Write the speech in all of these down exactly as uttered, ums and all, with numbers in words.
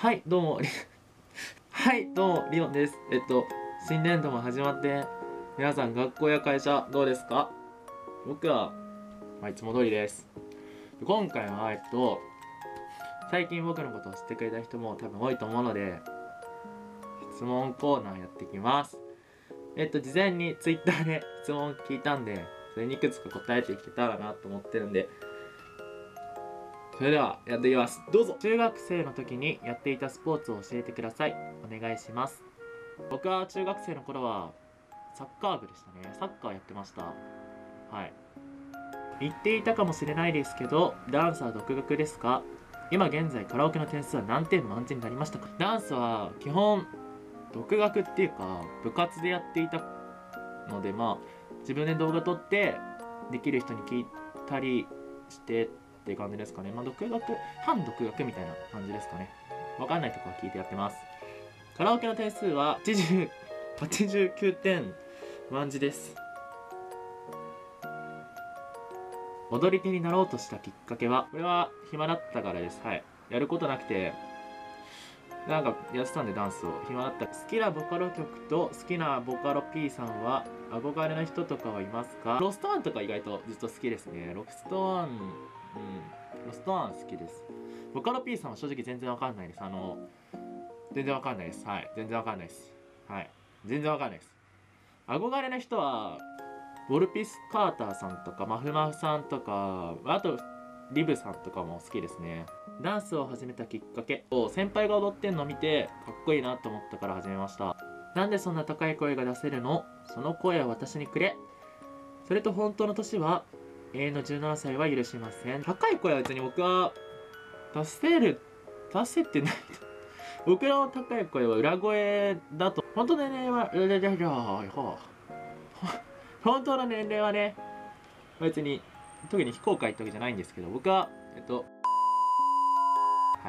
はい、どうも、はい、どうも、リオンです。えっと、新年度も始まって、皆さん学校や会社どうですか？僕は、まあ、いつも通りです。今回は、えっと、最近僕のことを知ってくれた人も多分多いと思うので、質問コーナーやっていきます。えっと、事前に Twitter で質問聞いたんで、それにいくつか答えていけたらなと思ってるんで、それではやっていきます。どうぞ。中学生の時にやっていたスポーツを教えてください。お願いします。僕は中学生の頃はサッカー部でしたね。サッカーやってました。はい。言っていたかもしれないですけど、ダンスは独学ですか？今現在カラオケの点数は何点満点になりましたか？ダンスは基本独学っていうか部活でやっていたので、まあ自分で動画撮ってできる人に聞いたりしてって感じですかね。まあ独学、半独学みたいな感じですかね。わかんないとこは聞いてやってます。カラオケの点数ははちじゅう、はちじゅうきゅうてん満字です。踊り手になろうとしたきっかけは、これは暇だったからです。はい。やることなくて、なんかやってたんでダンスを。暇だった。好きなボカロ曲と好きなボカロ P さんは憧れの人とかはいますか？ロストワンとか意外と実は好きですね。ロストワン、うん。ロストワン好きです。ボカロ P さんは正直全然わかんないです。あの、全然わかんないです。はい。全然わかんないです。はい。全然わかんないです。憧れの人は、ウォルピス・カーターさんとか、マフマフさんとか、あと、リブさんとかも好きですね。ダンスを始めたきっかけを、先輩が踊ってんのを見て、かっこいいなと思ったから始めました。なんでそんな高い声が出せるの？その声を私にくれ。それと本当の年は、永遠のじゅうななさいは許しません。高い声は別に僕は、出せる、出せてないと。僕の高い声は裏声だと、本当の年齢は、本当の年齢はね、別に、特に非公開ってわけじゃないんですけど、僕は、えっと、はい。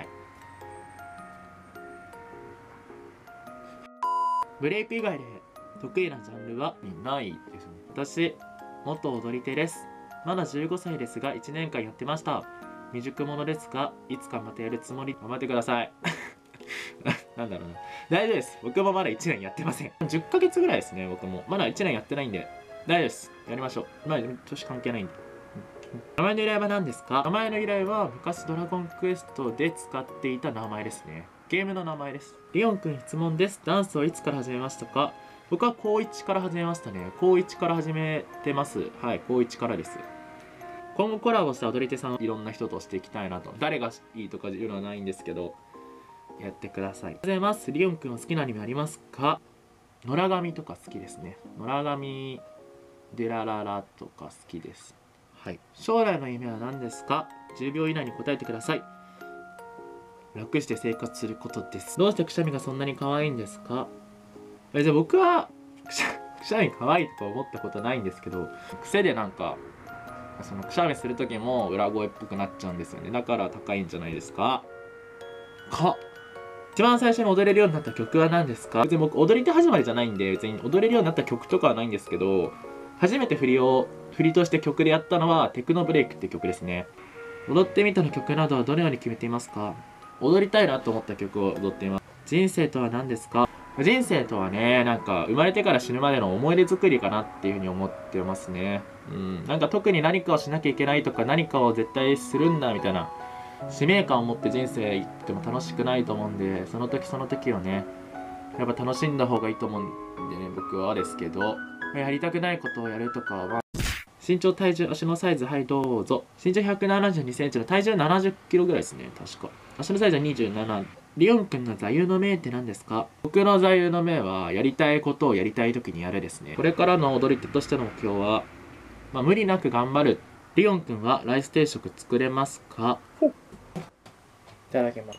ブレイク以外で得意なジャンルはないですね。私、元踊り手です。まだじゅうごさいですが、いちねんかんやってました。未熟者ですが、いつかまたやるつもり、頑張ってください。なんだろうな。大丈夫です。僕もまだいちねんやってません。じゅっかげつぐらいですね、僕も。まだいちねんやってないんで。大丈夫です。やりましょう。まあ、年関係ないんで。名前の由来は何ですか？名前の由来は昔ドラゴンクエストで使っていた名前ですね。ゲームの名前です。リオンくん質問です。ダンスはいつから始めましたか？僕は高いちから始めましたね。高いちから始めてます。はい、高いちからです。今後コラボした踊り手さんをいろんな人としていきたいなと。誰がいいとかいうのはないんですけど、やってください。ありがとうございます。リオンくんは好きなアニメありますか？野良神とか好きですね。野良神デラララとか好きです。はい。将来の夢は何ですか？ じゅう 秒以内に答えてください。楽して生活することです。どうしてくしゃみがそんなに可愛いんですか？え、じゃあ僕はくしゃくしゃみ可愛いとか思ったことないんですけど、癖でなんかそのくしゃみする時も裏声っぽくなっちゃうんですよね。だから高いんじゃないですか？か一番最初に踊れるようになった曲は何ですか？別に僕踊り手始まりじゃないんで別に踊れるようになった曲とかはないんですけど、初めて振りを振りとして曲でやったのはテクノブレイクって曲ですね。踊ってみたの曲などはどのように決めていますか？踊りたいなと思った曲を踊っています。人生とは何ですか？人生とはね、なんか生まれてから死ぬまでの思い出作りかなっていうふうに思ってますね。うん、なんか特に何かをしなきゃいけないとか何かを絶対するんだみたいな使命感を持って人生生きても楽しくないと思うんで、その時その時をね、やっぱ楽しんだ方がいいと思うんでね、僕はですけど、やりたくないことをやるとかは、身長、体重、足のサイズ、はい、どうぞ。身長ひゃくななじゅうにセンチの体重ななじゅっキロぐらいですね、確か。足のサイズはにじゅうなな。リオン君の座右の銘って何ですか？僕の座右の銘は、やりたいことをやりたい時にやるですね。これからの踊り手としての目標は、まあ、無理なく頑張る。リオン君はライス定食作れますか？いただきます。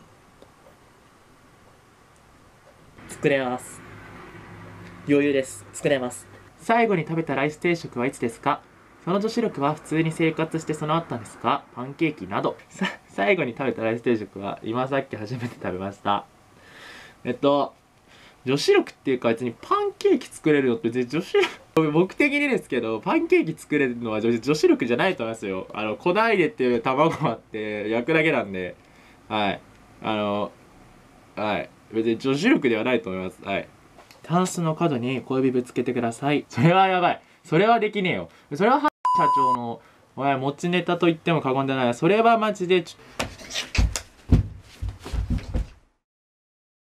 作れます。余裕です。作れます。最後に食べたライス定食はいつですか？その女子力は普通に生活して備わったんですか？パンケーキなど。さ、最後に食べたライス定食は今さっき初めて食べました。えっと、女子力っていうか別にパンケーキ作れるのって別に女子力、僕的にですけど、パンケーキ作れるのは女子力じゃないと思いますよ。あの、粉入れっていう卵もあって焼くだけなんで、はい。あの、 はい、別に女子力ではないと思います。はい、タンスの角に小指ぶつけてください。それはやばい。それはできねえよ。それは社長のおい持ちネタと言っても過言ではない。それはマジでちょ